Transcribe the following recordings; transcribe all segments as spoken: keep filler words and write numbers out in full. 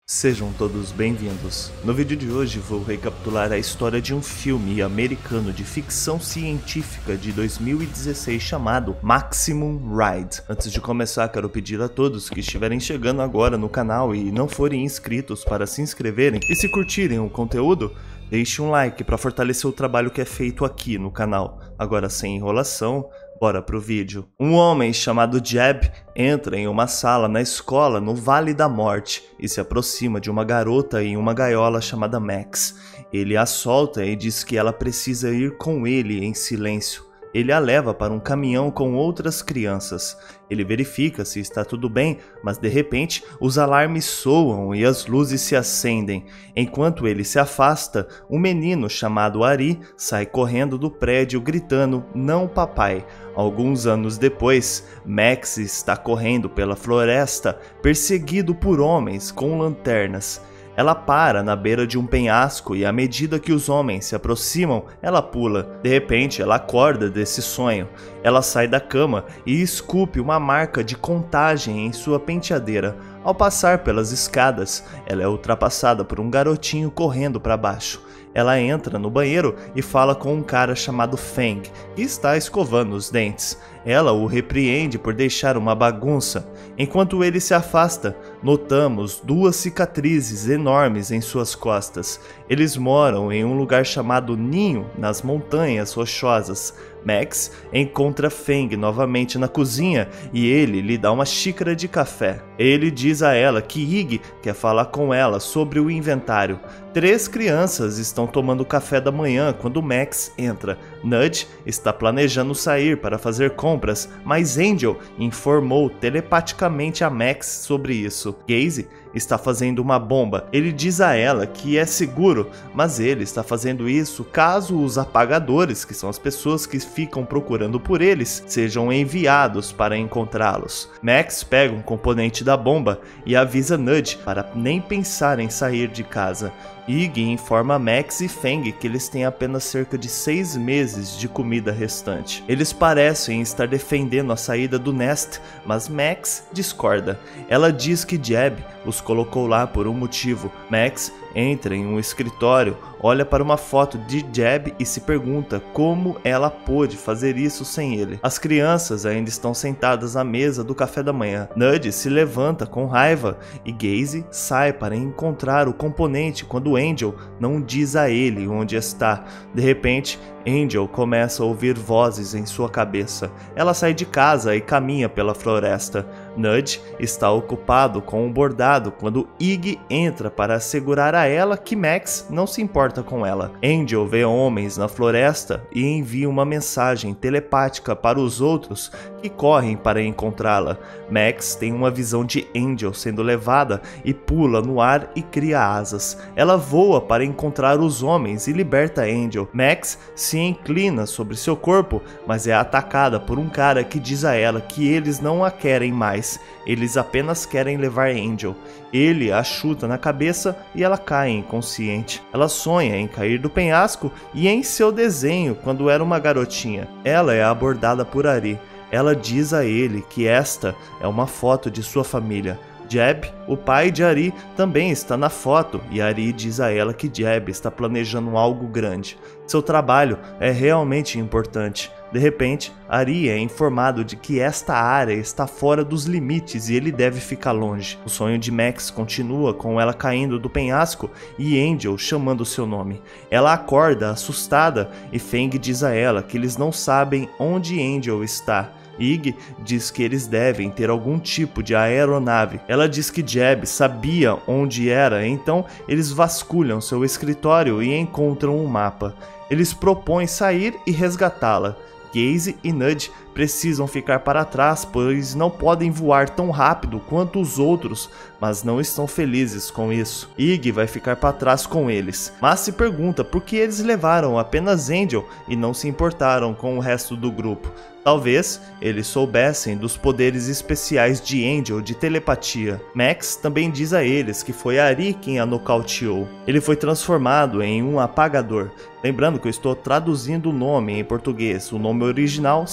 Sejam todos bem-vindos. No vídeo de hoje vou recapitular a história de um filme americano de ficção científica de dois mil e dezesseis chamado Maximum Ride. Antes de começar, quero pedir a todos que estiverem chegando agora no canal e não forem inscritos para se inscreverem, e se curtirem o conteúdo, deixe um like para fortalecer o trabalho que é feito aqui no canal. Agora, sem enrolação, bora pro vídeo. Um homem chamado Jeb entra em uma sala na escola no Vale da Morte e se aproxima de uma garota em uma gaiola chamada Max. Ele a solta e diz que ela precisa ir com ele em silêncio. Ele a leva para um caminhão com outras crianças. Ele verifica se está tudo bem, mas de repente os alarmes soam e as luzes se acendem. Enquanto ele se afasta, um menino chamado Ari sai correndo do prédio gritando "Não, papai!". Alguns anos depois, Max está correndo pela floresta, perseguido por homens com lanternas. Ela para na beira de um penhasco e à medida que os homens se aproximam, ela pula. De repente, ela acorda desse sonho. Ela sai da cama e esculpe uma marca de contagem em sua penteadeira. Ao passar pelas escadas, ela é ultrapassada por um garotinho correndo para baixo. Ela entra no banheiro e fala com um cara chamado Feng, que está escovando os dentes. Ela o repreende por deixar uma bagunça. Enquanto ele se afasta, notamos duas cicatrizes enormes em suas costas. Eles moram em um lugar chamado Ninho, nas montanhas rochosas. Max encontra Feng novamente na cozinha e ele lhe dá uma xícara de café. Ele diz a ela que Ig quer falar com ela sobre o inventário. Três crianças estão tomando café da manhã quando Max entra. Nudge está planejando sair para fazer compras, mas Angel informou telepaticamente a Max sobre isso. Gaze está fazendo uma bomba. Ele diz a ela que é seguro, mas ele está fazendo isso caso os apagadores, que são as pessoas que ficam procurando por eles, sejam enviados para encontrá-los. Max pega um componente da bomba e avisa Nudge para nem pensar em sair de casa. Ig informa Max e Feng que eles têm apenas cerca de seis meses de comida restante. Eles parecem estar defendendo a saída do Nest, mas Max discorda. Ela diz que Jeb os colocou lá por um motivo. Max entra em um escritório, olha para uma foto de Jeb e se pergunta como ela pôde fazer isso sem ele. As crianças ainda estão sentadas à mesa do café da manhã. Nudge se levanta com raiva e Gaze sai para encontrar o componente quando Angel não diz a ele onde está. De repente, Angel começa a ouvir vozes em sua cabeça. Ela sai de casa e caminha pela floresta. Nudge está ocupado com um bordado quando Ig entra para assegurar a ela que Max não se importa com ela. Angel vê homens na floresta e envia uma mensagem telepática para os outros que correm para encontrá-la. Max tem uma visão de Angel sendo levada e pula no ar e cria asas. Ela voa para encontrar os homens e liberta Angel. Max se inclina sobre seu corpo, mas é atacada por um cara que diz a ela que eles não a querem mais. Eles apenas querem levar Angel. Ele a chuta na cabeça e ela cai inconsciente. Ela sonha em cair do penhasco e em seu desenho quando era uma garotinha. Ela é abordada por Ari. Ela diz a ele que esta é uma foto de sua família. Jeb, o pai de Ari, também está na foto e Ari diz a ela que Jeb está planejando algo grande. Seu trabalho é realmente importante. De repente, Ari é informado de que esta área está fora dos limites e ele deve ficar longe. O sonho de Max continua com ela caindo do penhasco e Angel chamando seu nome. Ela acorda assustada e Feng diz a ela que eles não sabem onde Angel está. Ig diz que eles devem ter algum tipo de aeronave. Ela diz que Jeb sabia onde era, então eles vasculham seu escritório e encontram um mapa. Eles propõem sair e resgatá-la. Gaze e Nudge precisam ficar para trás, pois não podem voar tão rápido quanto os outros, mas não estão felizes com isso. Ig vai ficar para trás com eles, mas se pergunta por que eles levaram apenas Angel e não se importaram com o resto do grupo. Talvez eles soubessem dos poderes especiais de Angel de telepatia. Max também diz a eles que foi Ari quem a nocauteou. Ele foi transformado em um apagador. Lembrando que eu estou traduzindo o nome em português. O nome original são hereges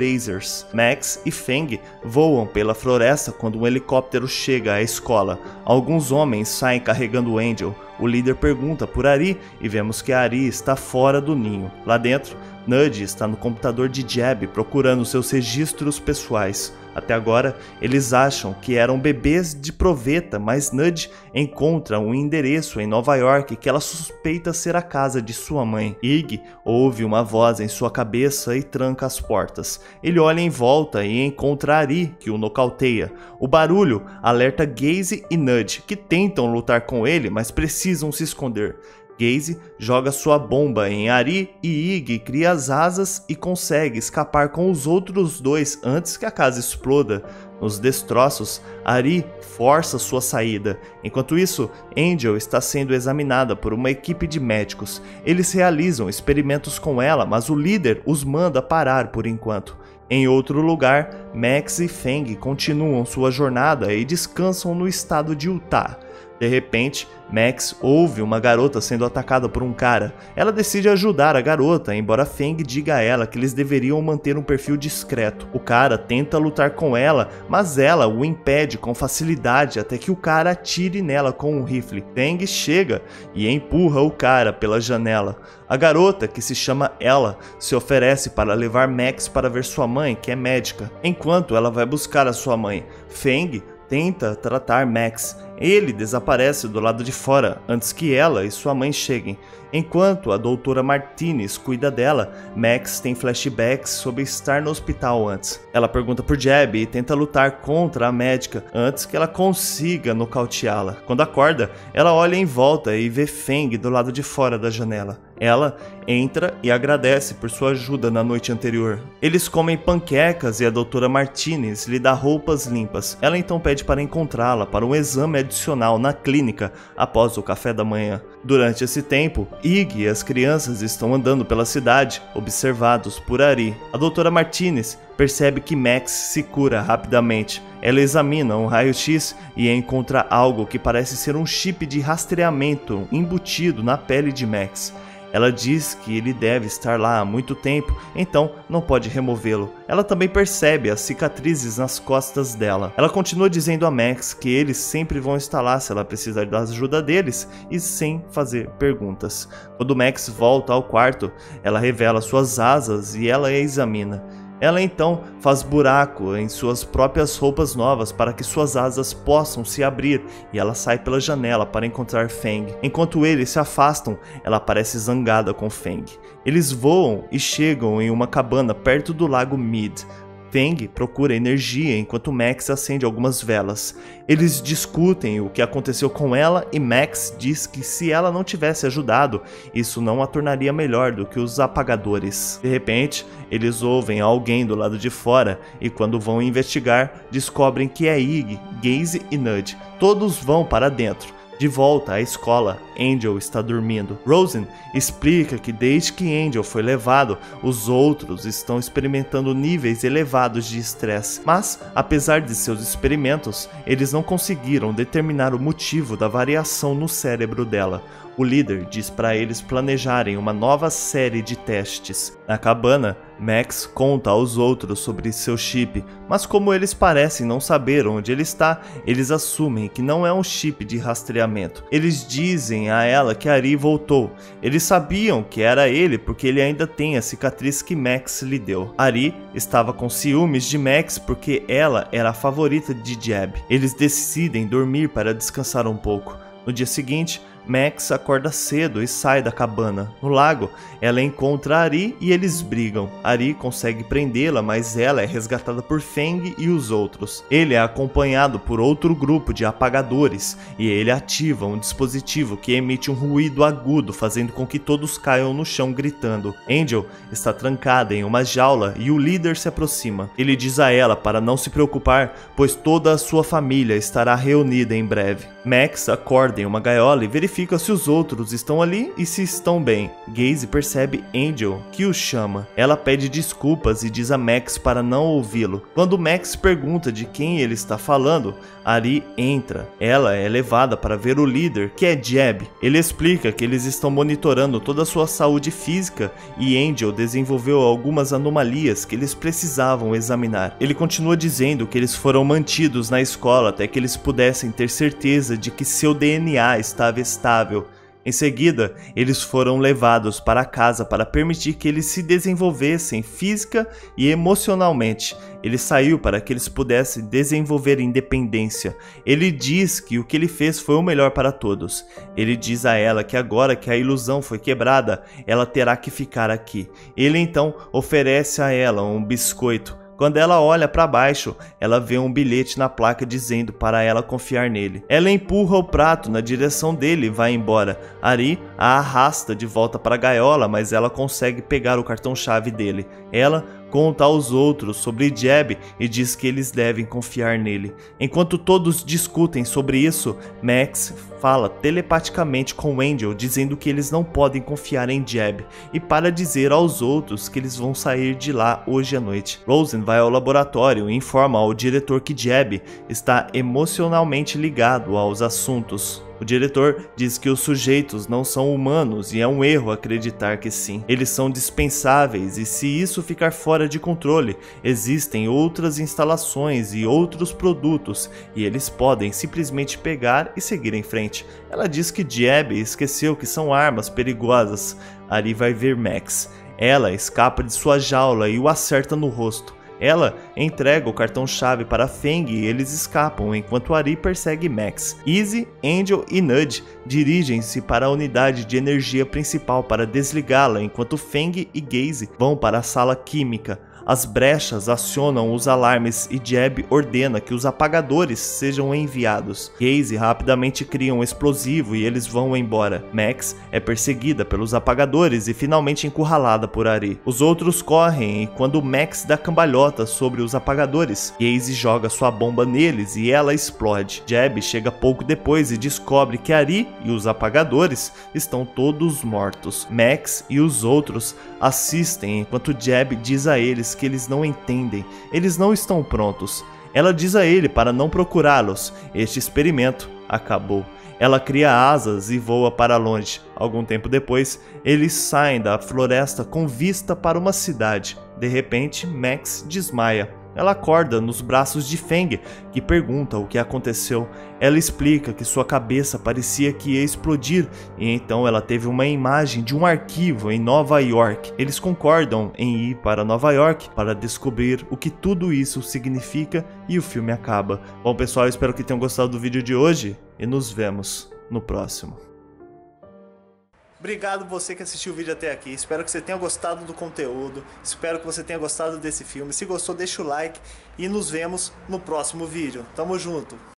Erasers. Max e Feng voam pela floresta quando um helicóptero chega à escola. Alguns homens saem carregando Angel. O líder pergunta por Ari e vemos que Ari está fora do ninho. Lá dentro, Nudge está no computador de Jeb procurando seus registros pessoais. Até agora, eles acham que eram bebês de proveta, mas Nudge encontra um endereço em Nova York que ela suspeita ser a casa de sua mãe. Ig ouve uma voz em sua cabeça e tranca as portas. Ele olha em volta e encontra Ari, que o nocauteia. O barulho alerta Gaze e Nudge, que tentam lutar com ele, mas precisam se esconder. Gaze joga sua bomba em Ari e Ig cria as asas e consegue escapar com os outros dois antes que a casa exploda. Nos destroços, Ari força sua saída. Enquanto isso, Angel está sendo examinada por uma equipe de médicos. Eles realizam experimentos com ela, mas o líder os manda parar por enquanto. Em outro lugar, Max e Feng continuam sua jornada e descansam no estado de Utah. De repente, Max ouve uma garota sendo atacada por um cara. Ela decide ajudar a garota, embora Feng diga a ela que eles deveriam manter um perfil discreto. O cara tenta lutar com ela, mas ela o impede com facilidade até que o cara atire nela com um rifle. Feng chega e empurra o cara pela janela. A garota, que se chama Ella, se oferece para levar Max para ver sua mãe, que é médica. Enquanto ela vai buscar a sua mãe, Feng tenta tratar Max. Ele desaparece do lado de fora antes que ela e sua mãe cheguem. Enquanto a doutora Martinez cuida dela, Max tem flashbacks sobre estar no hospital antes. Ela pergunta por Jeb e tenta lutar contra a médica antes que ela consiga nocauteá-la. Quando acorda, ela olha em volta e vê Feng do lado de fora da janela. Ela entra e agradece por sua ajuda na noite anterior. Eles comem panquecas e a doutora Martinez lhe dá roupas limpas. Ela então pede para encontrá-la para um exame adicional na clínica após o café da manhã. Durante esse tempo, Ig e as crianças estão andando pela cidade, observados por Ari. A doutora Martinez percebe que Max se cura rapidamente. Ela examina um raio-x e encontra algo que parece ser um chip de rastreamento embutido na pele de Max. Ela diz que ele deve estar lá há muito tempo, então não pode removê-lo. Ela também percebe as cicatrizes nas costas dela. Ela continua dizendo a Max que eles sempre vão estar lá se ela precisar da ajuda deles e sem fazer perguntas. Quando Max volta ao quarto, ela revela suas asas e ela a examina. Ela então faz buraco em suas próprias roupas novas para que suas asas possam se abrir e ela sai pela janela para encontrar Feng. Enquanto eles se afastam, ela parece zangada com Feng. Eles voam e chegam em uma cabana perto do lago Mid. Feng procura energia enquanto Max acende algumas velas. Eles discutem o que aconteceu com ela e Max diz que se ela não tivesse ajudado, isso não a tornaria melhor do que os apagadores. De repente, eles ouvem alguém do lado de fora e quando vão investigar, descobrem que é Ig, Gaze e Nudge. Todos vão para dentro. De volta à escola, Angel está dormindo. Rosen explica que desde que Angel foi levado, os outros estão experimentando níveis elevados de estresse. Mas, apesar de seus experimentos, eles não conseguiram determinar o motivo da variação no cérebro dela. O líder diz para eles planejarem uma nova série de testes. Na cabana, Max conta aos outros sobre seu chip, mas como eles parecem não saber onde ele está, eles assumem que não é um chip de rastreamento. Eles dizem a ela que Ari voltou. Eles sabiam que era ele porque ele ainda tem a cicatriz que Max lhe deu. Ari estava com ciúmes de Max porque ela era a favorita de Jeb. Eles decidem dormir para descansar um pouco. No dia seguinte, Max acorda cedo e sai da cabana. No lago, ela encontra Ari e eles brigam. Ari consegue prendê-la, mas ela é resgatada por Feng e os outros. Ele é acompanhado por outro grupo de apagadores e ele ativa um dispositivo que emite um ruído agudo, fazendo com que todos caiam no chão gritando. Angel está trancada em uma jaula e o líder se aproxima. Ele diz a ela para não se preocupar, pois toda a sua família estará reunida em breve. Max acorda em uma gaiola e verifica verifica se os outros estão ali e se estão bem. Gaze percebe Angel, que o chama. Ela pede desculpas e diz a Max para não ouvi-lo. Quando Max pergunta de quem ele está falando, Ari entra. Ela é levada para ver o líder, que é Jeb. Ele explica que eles estão monitorando toda a sua saúde física e Angel desenvolveu algumas anomalias que eles precisavam examinar. Ele continua dizendo que eles foram mantidos na escola até que eles pudessem ter certeza de que seu D N A estava estável. Em seguida, eles foram levados para casa para permitir que eles se desenvolvessem física e emocionalmente. Ele saiu para que eles pudessem desenvolver independência. Ele diz que o que ele fez foi o melhor para todos. Ele diz a ela que agora que a ilusão foi quebrada, ela terá que ficar aqui. Ele então oferece a ela um biscoito. Quando ela olha para baixo, ela vê um bilhete na placa dizendo para ela confiar nele. Ela empurra o prato na direção dele e vai embora. Ari a arrasta de volta para a gaiola, mas ela consegue pegar o cartão-chave dele. Ela conta aos outros sobre Jeb e diz que eles devem confiar nele. Enquanto todos discutem sobre isso, Max fala telepaticamente com Angel dizendo que eles não podem confiar em Jeb e para dizer aos outros que eles vão sair de lá hoje à noite. Rosen vai ao laboratório e informa ao diretor que Jeb está emocionalmente ligado aos assuntos. O diretor diz que os sujeitos não são humanos e é um erro acreditar que sim. Eles são dispensáveis e se isso ficar fora de controle, existem outras instalações e outros produtos e eles podem simplesmente pegar e seguir em frente. Ela diz que Jeb esqueceu que são armas perigosas. Ari vai ver Max. Ela escapa de sua jaula e o acerta no rosto. Ela entrega o cartão-chave para Feng e eles escapam enquanto Ari persegue Max. Izzy, Angel e Nudge dirigem-se para a unidade de energia principal para desligá-la enquanto Feng e Gaze vão para a sala química. As brechas acionam os alarmes e Jeb ordena que os apagadores sejam enviados. Gaze rapidamente cria um explosivo e eles vão embora. Max é perseguida pelos apagadores e finalmente encurralada por Ari. Os outros correm e quando Max dá cambalhota sobre os apagadores, Gaze joga sua bomba neles e ela explode. Jeb chega pouco depois e descobre que Ari e os apagadores estão todos mortos. Max e os outros assistem enquanto Jeb diz a eles que eles não entendem, eles não estão prontos. Ela diz a ele para não procurá-los, este experimento acabou. Ela cria asas e voa para longe. Algum tempo depois, eles saem da floresta com vista para uma cidade. De repente, Max desmaia. Ela acorda nos braços de Feng, que pergunta o que aconteceu. Ela explica que sua cabeça parecia que ia explodir e então ela teve uma imagem de um arquivo em Nova York. Eles concordam em ir para Nova York para descobrir o que tudo isso significa e o filme acaba. Bom pessoal, eu espero que tenham gostado do vídeo de hoje e nos vemos no próximo. Obrigado você que assistiu o vídeo até aqui, espero que você tenha gostado do conteúdo, espero que você tenha gostado desse filme. Se gostou, deixa o like e nos vemos no próximo vídeo. Tamo junto!